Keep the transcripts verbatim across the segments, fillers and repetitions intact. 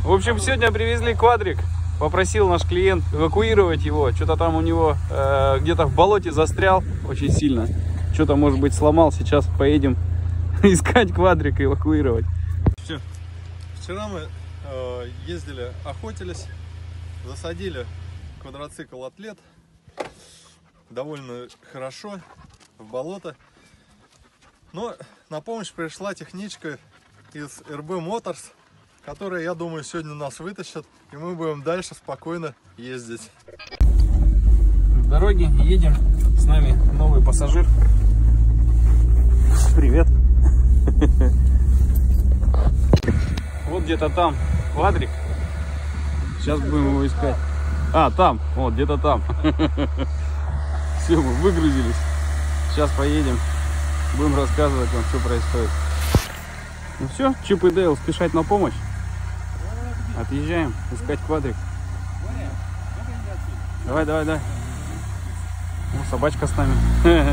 В общем, сегодня привезли квадрик. Попросил наш клиент эвакуировать его. Что-то там у него э, где-то в болоте застрял очень сильно. Что-то, может быть, сломал. Сейчас поедем искать квадрик и эвакуировать. Все. Вчера мы э, ездили, охотились, засадили квадроцикл Атлет довольно хорошо в болото. Но на помощь пришла техничка из эр бэ Motors, которая, я думаю, сегодня нас вытащит, и мы будем дальше спокойно ездить. В дороге едем, с нами новый пассажир. Привет. Вот где-то там квадрик. Сейчас будем его искать. А, там, вот где-то там. Все, мы выгрузились. Сейчас поедем, будем рассказывать вам, что происходит. Ну все, Чип и Дейл спешать на помощь. Отъезжаем искать квадрик. Давай, давай, давай. О, собачка с нами.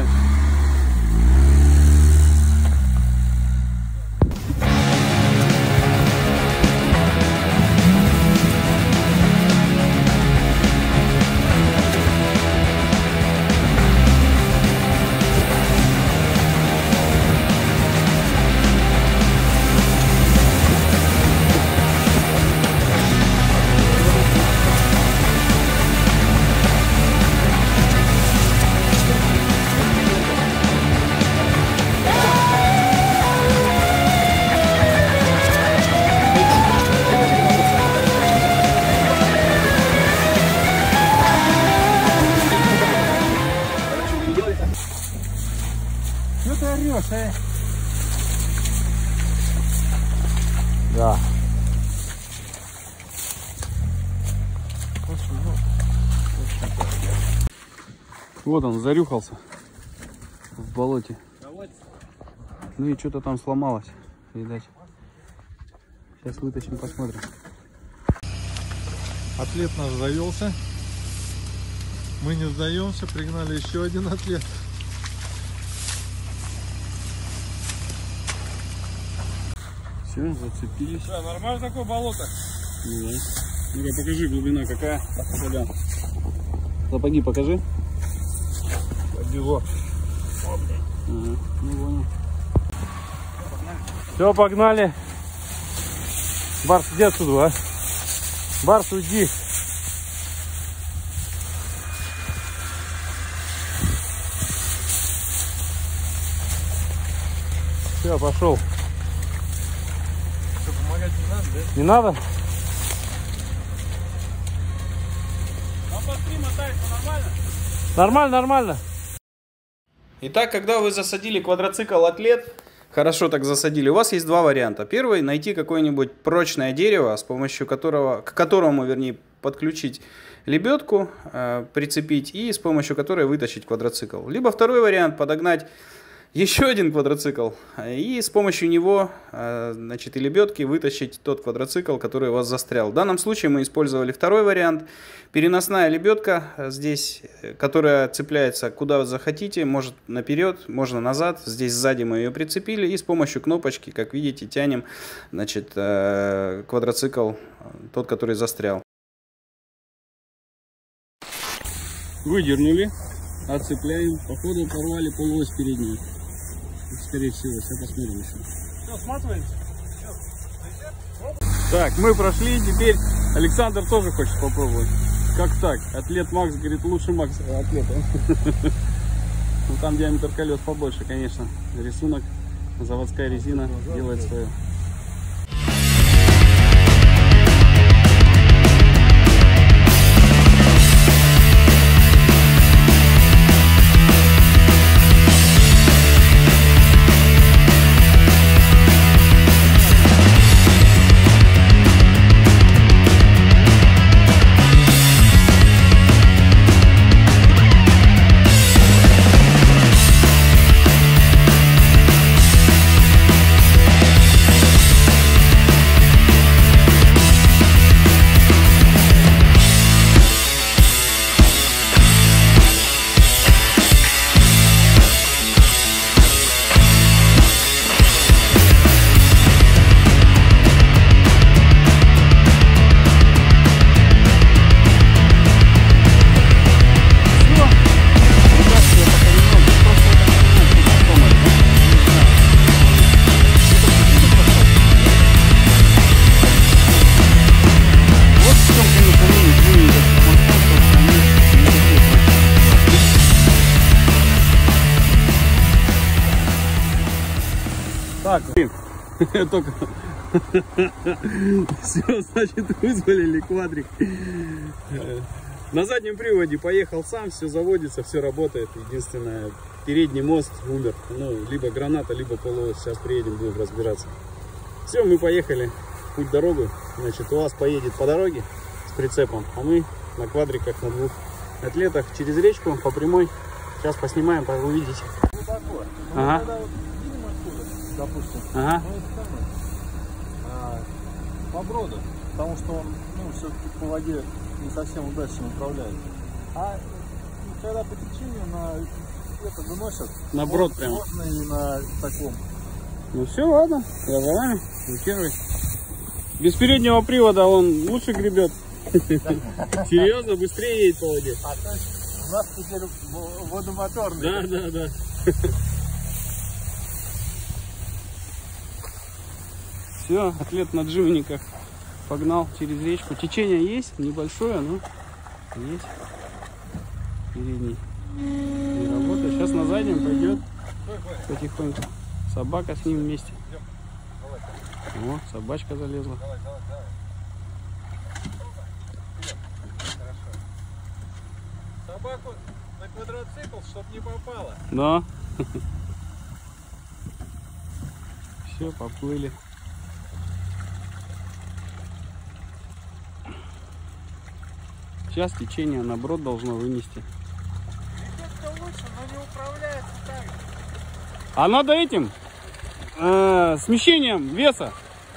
Что ты орешь, э? Да. Вот он, зарюхался в болоте. Ну и что-то там сломалось, видать. Сейчас вытащим, посмотрим. Атлет наш завелся. Мы не сдаемся, пригнали еще один Атлет. Все, зацепились. Да, нормально такое болото? Да. Ну-ка, покажи, глубина какая. Сюда. Сапоги покажи. Подбило. Ага, ну понял. Все, погнали. Барс, иди отсюда, а? Барс, уйди. Все, пошел. Что, помогать не надо, да? Не надо? А посмотри, мотается нормально? Нормально, нормально. Итак, когда вы засадили квадроцикл Атлет, хорошо так засадили, у вас есть два варианта. Первый, найти какое-нибудь прочное дерево, с помощью которого, к которому, вернее, подключить лебедку, э, прицепить и с помощью которой вытащить квадроцикл. Либо второй вариант, подогнать еще один квадроцикл и с помощью него, э, значит, и лебедки вытащить тот квадроцикл, который у вас застрял. В данном случае мы использовали второй вариант. Переносная лебедка здесь, которая цепляется куда вы захотите, может наперед, можно назад. Здесь сзади мы ее прицепили и с помощью кнопочки, как видите, тянем, значит, э, квадроцикл, тот, который застрял. Выдернули, отцепляем, походу порвали полуось переднюю. Скорее всего, сейчас посмотрим еще. Все, сматываемся. Так, мы прошли, теперь Александр тоже хочет попробовать. Как так? Атлет Макс говорит, лучше Макс Атлета. Ну, там диаметр колес побольше, конечно. Рисунок, заводская резина делает свое. Только... Все, значит, вызвали квадрик. На заднем приводе поехал сам, все заводится, все работает. Единственное, передний мост умер. Ну, либо граната, либо полуось. Сейчас приедем, будем разбираться. Все, мы поехали. Путь дорогу. Значит, УАЗ поедет по дороге с прицепом, а мы на квадриках, на двух атлетах через речку по прямой. Сейчас поснимаем, увидите. Ага. Когда вот видим отсюда, допустим, Ага. ну, это самое, а, по броду, потому что он, ну, все-таки по воде не совсем удачно управляет. А ну, когда по течению на это выносят, На брод прям. можно и на таком. Ну все, ладно, я за вами. Вы первый. Без переднего привода он лучше гребет. Серьезно, быстрее едет по воде. А то есть у нас теперь водомоторный. Да, да, да. Все, атлет на дживниках погнал через речку. Течение есть, небольшое, но есть. Передний не работает. Сейчас на заднем пойдет потихоньку. Собака с ним вместе. О, собачка залезла. Собаку на квадроцикл, чтоб не попало. Да. Все, поплыли. Сейчас течение на брод должно вынести. Идет-то лучше, но не управляется так же. А надо этим э, смещением веса.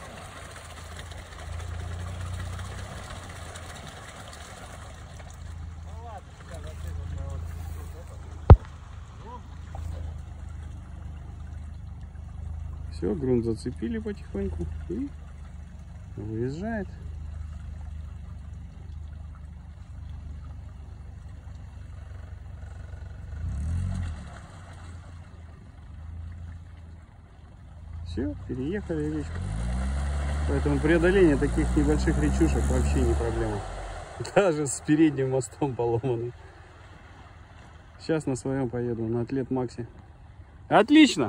Все, грунт зацепили потихоньку и выезжает. Все, переехали речку. Поэтому преодоление таких небольших речушек вообще не проблема. Даже с передним мостом поломанным. Сейчас на своем поеду, на Атлет Макси. Отлично!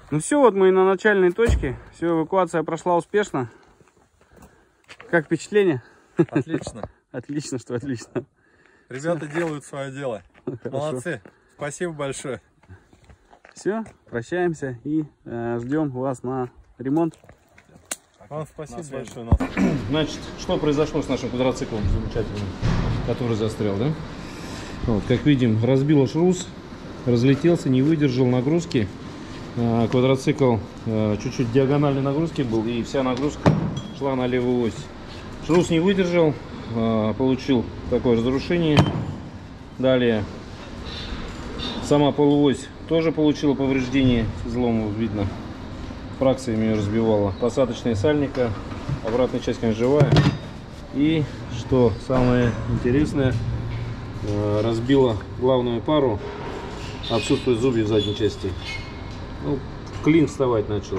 Ну все, вот мы и на начальной точке. Все, эвакуация прошла успешно. Как впечатление? Отлично. Отлично, что отлично. Ребята делают свое дело. Молодцы. Спасибо большое. Все, прощаемся и э, ждем вас на ремонт. Вам спасибо большое. Значит, что произошло с нашим квадроциклом замечательным, который застрял, да? Вот, как видим, разбил шрус, разлетелся, не выдержал нагрузки. Квадроцикл чуть-чуть диагональной нагрузки был, и вся нагрузка шла на левую ось. Шрус не выдержал, получил такое разрушение. Далее сама полуось тоже получила повреждение, изломов видно, фракциями ее разбивала. Посадочная сальника, обратная часть, конечно, живая. И что самое интересное, разбила главную пару, отсутствует зубья в задней части. Ну, клин вставать начал.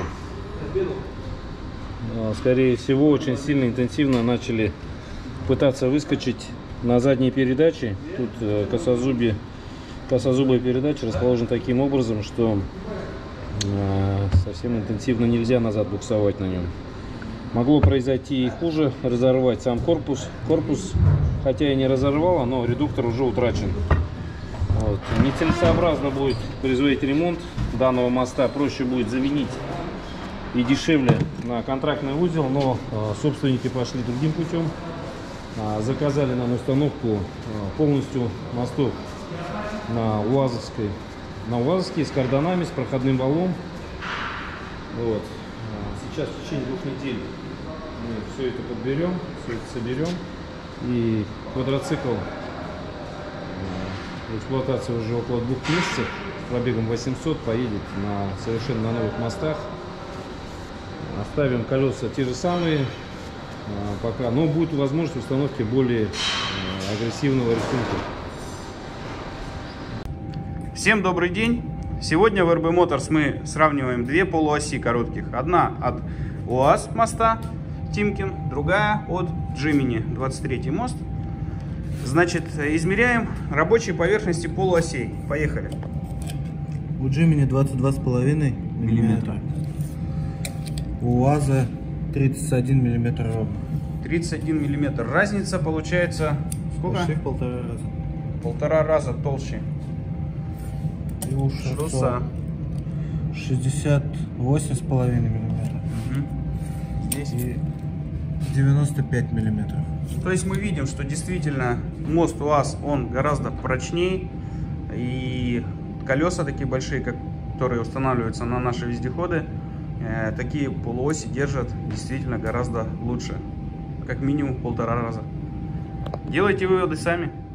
Скорее всего, очень сильно, интенсивно начали пытаться выскочить на задние передачи. Тут косозубие, косозубая передача расположена таким образом, что совсем интенсивно нельзя назад буксовать на нем. Могло произойти и хуже, разорвать сам корпус. Корпус, хотя и не разорвало, но редуктор уже утрачен. Вот. Нецелесообразно будет производить ремонт данного моста, проще будет заменить и дешевле на контрактный узел, но э, собственники пошли другим путем, э, заказали нам установку э, полностью мостов на УАЗовской, на УАЗовские с карданами, с проходным валом. Вот. Сейчас в течение двух недель мы все это подберем, все это соберем, и квадроцикл в эксплуатации уже около двух месяцев, с пробегом восемьсот, поедет на совершенно на новых мостах. Оставим колеса те же самые пока, но будет возможность установки более агрессивного рисунка. Всем добрый день! Сегодня в эр бэ Motors мы сравниваем две полуоси коротких. Одна от УАЗ моста Тимкин, другая от Джимини, двадцать третий мост. Значит, измеряем рабочие поверхности полуосей. Поехали. У Джимини двадцать два с половиной миллиметра. У УАЗа тридцать один миллиметр ровно. тридцать один миллиметр. Разница получается сколько? Почти в полтора раза. Полтора раза толще. И у шруса шестьдесят восемь с половиной миллиметров. Угу. Здесь и девяносто пять миллиметров. То есть мы видим, что действительно мост УАЗ, он гораздо прочнее, и колеса такие большие, которые устанавливаются на наши вездеходы, э, такие полуоси держат действительно гораздо лучше, как минимум в полтора раза. Делайте выводы сами.